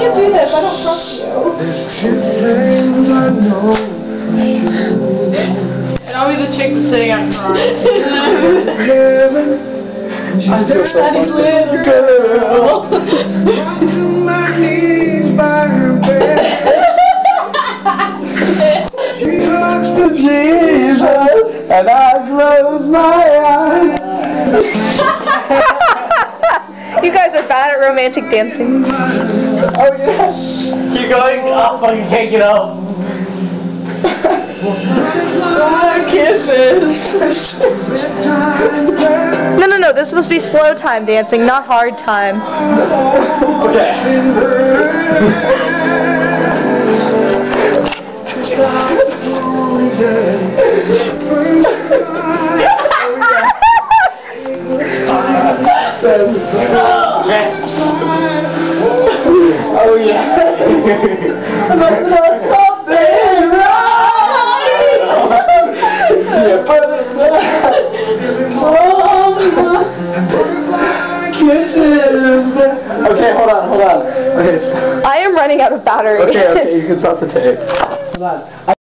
can't do this. I don't trust you. And I'll be the chick that's sitting on crying. I feel so fucked little girl. To my knees by her bed. She talks to Jesus, and I close my eyes. You guys are bad at romantic dancing. Oh yes. Keep going. Oh, fucking can't get up. Kisses. No, this is supposed to be slow time dancing, not hard time. Okay. Oh yeah. Something right. Yeah, but okay, hold on. Okay. I am running out of battery. Okay, you can stop the tape. Hold on.